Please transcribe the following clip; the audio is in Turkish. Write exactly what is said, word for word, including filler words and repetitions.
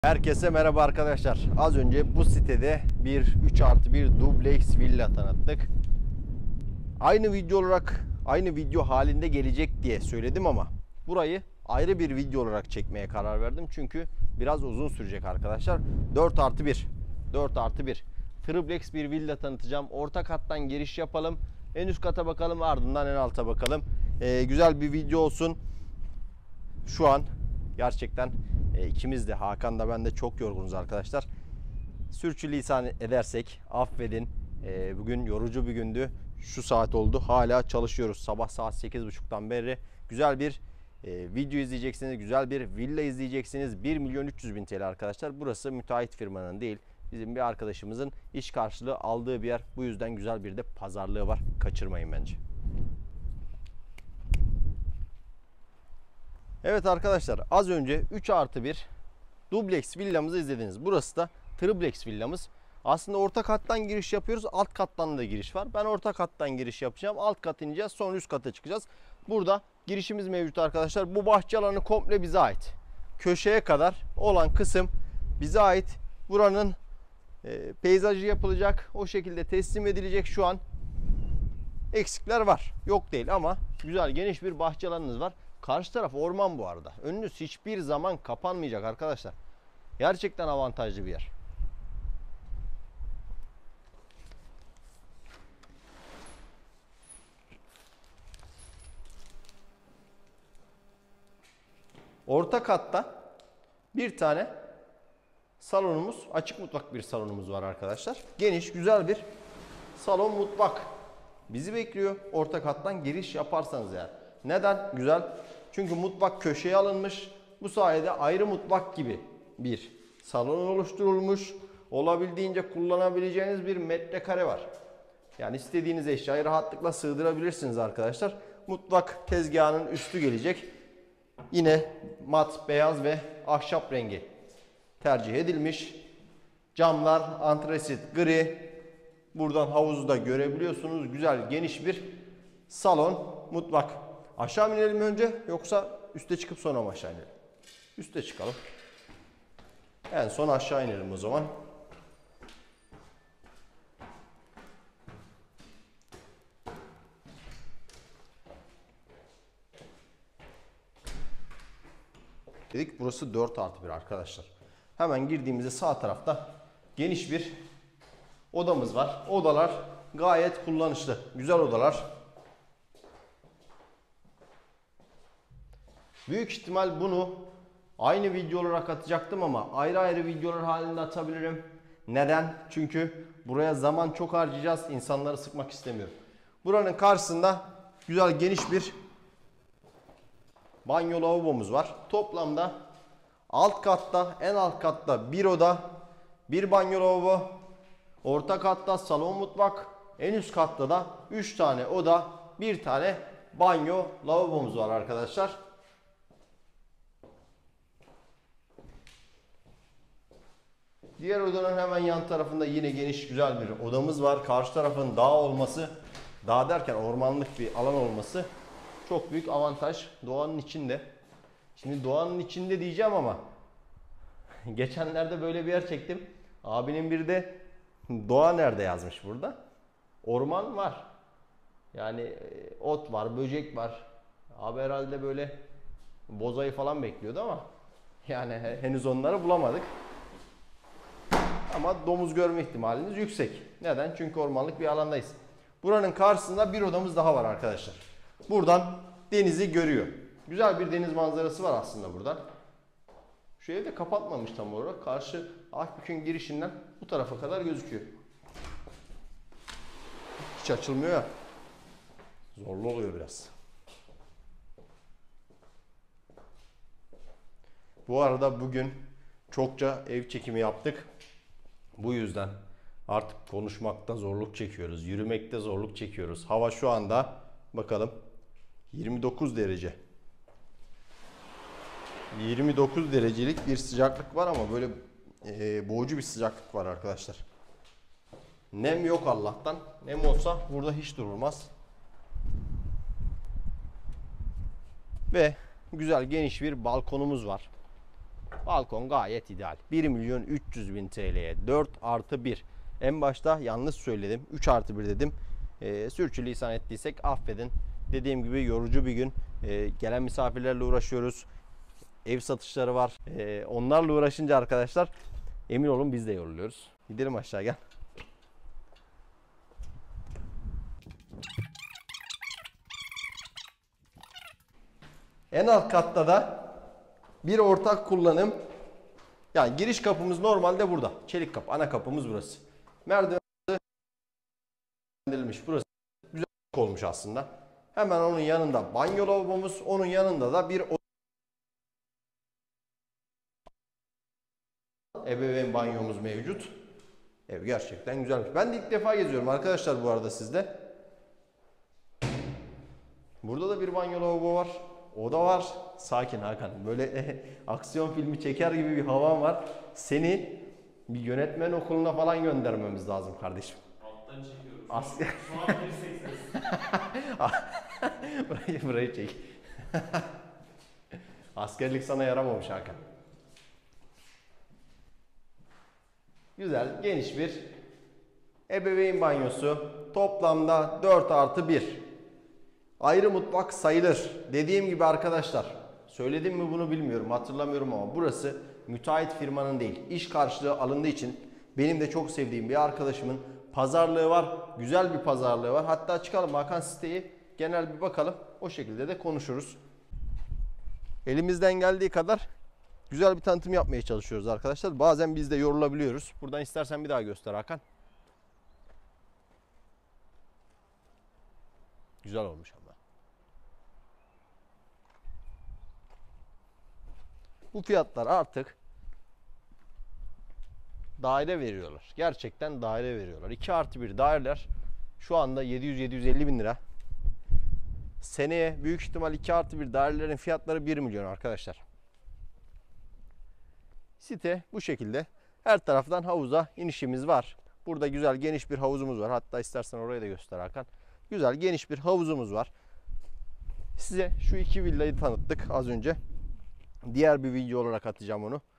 Herkese merhaba arkadaşlar. Az önce bu sitede bir üç artı bir dubleks villa tanıttık. Aynı video olarak, aynı video halinde gelecek diye söyledim ama burayı ayrı bir video olarak çekmeye karar verdim. Çünkü biraz uzun sürecek arkadaşlar. dört artı bir. dört artı bir. Tripleks bir villa tanıtacağım. Orta kattan giriş yapalım. En üst kata bakalım, ardından en alta bakalım. Ee, güzel bir video olsun. Şu an gerçekten e, ikimiz de, Hakan da ben de çok yorgunuz arkadaşlar. Sürçülisan edersek affedin. E, bugün yorucu bir gündü. Şu saat oldu. Hala çalışıyoruz. Sabah saat sekiz buçuktan beri. Güzel bir e, video izleyeceksiniz. Güzel bir villa izleyeceksiniz. bir milyon üç yüz bin T L arkadaşlar. Burası müteahhit firmanın değil, bizim bir arkadaşımızın iş karşılığı aldığı bir yer. Bu yüzden güzel bir de pazarlığı var. Kaçırmayın bence. Evet arkadaşlar, az önce üç artı bir dubleks villamızı izlediniz. Burası da tripleks villamız. Aslında orta kattan giriş yapıyoruz. Alt kattan da giriş var. Ben orta kattan giriş yapacağım. Alt kat ineceğiz. Sonra üst kata çıkacağız. Burada girişimiz mevcut arkadaşlar. Bu bahçe alanı komple bize ait. Köşeye kadar olan kısım bize ait. Buranın e, peyzajı yapılacak. O şekilde teslim edilecek. Şu an eksikler var. Yok değil ama güzel geniş bir bahçe alanınız var. Karşı taraf orman bu arada. Önünüz hiçbir zaman kapanmayacak arkadaşlar. Gerçekten avantajlı bir yer. Orta katta bir tane salonumuz, açık mutfak bir salonumuz var arkadaşlar. Geniş, güzel bir salon mutfak bizi bekliyor. Orta kattan giriş yaparsanız yani. Neden? Güzel. Çünkü mutfak köşeye alınmış. Bu sayede ayrı mutfak gibi bir salon oluşturulmuş. Olabildiğince kullanabileceğiniz bir metrekare var. Yani istediğiniz eşyayı rahatlıkla sığdırabilirsiniz arkadaşlar. Mutfak tezgahının üstü gelecek. Yine mat, beyaz ve ahşap rengi tercih edilmiş. Camlar antresit gri. Buradan havuzu da görebiliyorsunuz. Güzel geniş bir salon, mutfak. Aşağı mı inelim önce yoksa üste çıkıp sonra mı aşağı inelim? Üste çıkalım. En son aşağı inelim o zaman. Dedik burası dört artı bir arkadaşlar. Hemen girdiğimizde sağ tarafta geniş bir odamız var. Odalar gayet kullanışlı. Güzel odalar. Büyük ihtimal bunu aynı video olarak atacaktım ama ayrı ayrı videolar halinde atabilirim. Neden? Çünkü buraya zaman çok harcayacağız. İnsanları sıkmak istemiyorum. Buranın karşısında güzel geniş bir banyo lavabomuz var. Toplamda alt katta, en alt katta bir oda, bir banyo lavabo, orta katta salon mutfak, en üst katta da üç tane oda, bir tane banyo lavabomuz var arkadaşlar. Diğer odanın hemen yan tarafında yine geniş güzel bir odamız var. Karşı tarafın dağ olması, dağ derken ormanlık bir alan olması çok büyük avantaj doğanın içinde. Şimdi doğanın içinde diyeceğim ama geçenlerde böyle bir yer çektim. Abinin biri de doğa nerede yazmış burada. Orman var. Yani ot var, böcek var. Abi herhalde böyle bozayı falan bekliyordu ama yani henüz onları bulamadık. Ama domuz görme ihtimaliniz yüksek. Neden? Çünkü ormanlık bir alandayız. Buranın karşısında bir odamız daha var arkadaşlar. Buradan denizi görüyor. Güzel bir deniz manzarası var aslında buradan. Şu ev de kapatmamış tam olarak. Karşı Akbük'ün girişinden bu tarafa kadar gözüküyor. Hiç açılmıyor ya. Zorlu oluyor biraz. Bu arada bugün çokça ev çekimi yaptık. Bu yüzden artık konuşmakta zorluk çekiyoruz. Yürümekte zorluk çekiyoruz. Hava şu anda bakalım yirmi dokuz derece. yirmi dokuz derecelik bir sıcaklık var ama böyle e, boğucu bir sıcaklık var arkadaşlar. Nem yok Allah'tan. Nem olsa burada hiç durulmaz. Ve güzel geniş bir balkonumuz var. Balkon gayet ideal. bir milyon üç yüz bin T L'ye dört artı bir. En başta yanlış söyledim. üç artı bir dedim. E, sürçülisan ettiysek affedin. Dediğim gibi yorucu bir gün. E, gelen misafirlerle uğraşıyoruz. Ev satışları var. E, onlarla uğraşınca arkadaşlar emin olun biz de yoruluyoruz. Gidelim aşağı, gel. En alt katta da bir ortak kullanım. Yani giriş kapımız normalde burada. Çelik kapı. Ana kapımız burası. Merdiven burası. Güzel olmuş aslında. Hemen onun yanında banyo lavabomuz. Onun yanında da bir ebeveyn banyomuz mevcut. Ev gerçekten güzelmiş. Ben de ilk defa geziyorum arkadaşlar bu arada sizde. Burada da bir banyo lavabo var. O da var. Sakin Hakan. Böyle e, aksiyon filmi çeker gibi bir havan var. Seni bir yönetmen okuluna falan göndermemiz lazım kardeşim. Alttan çekiyorum. Asker. Şu an bir seksen. burayı, burayı çek. Askerlik sana yaramamış Hakan. Güzel, geniş bir ebeveyn banyosu. Toplamda dört artı bir. Ayrı mutfak sayılır. Dediğim gibi arkadaşlar, söyledim mi bunu bilmiyorum, hatırlamıyorum ama burası müteahhit firmanın değil, iş karşılığı alındığı için benim de çok sevdiğim bir arkadaşımın pazarlığı var. Güzel bir pazarlığı var. Hatta çıkalım Hakan siteyi genel bir bakalım. O şekilde de konuşuruz. Elimizden geldiği kadar güzel bir tanıtım yapmaya çalışıyoruz arkadaşlar. Bazen biz de yorulabiliyoruz. Buradan istersen bir daha göster Hakan. Güzel olmuş ama. Bu fiyatlar artık daire veriyorlar. Gerçekten daire veriyorlar. iki artı bir daireler şu anda yedi yüz yedi yüz elli bin lira. Seneye büyük ihtimal iki artı bir dairelerin fiyatları bir milyon arkadaşlar. Site bu şekilde. Her taraftan havuza inişimiz var. Burada güzel geniş bir havuzumuz var. Hatta istersen orayı da göster Hakan. Güzel geniş bir havuzumuz var. Size şu iki villayı tanıttık az önce. Diğer bir video olarak atacağım onu.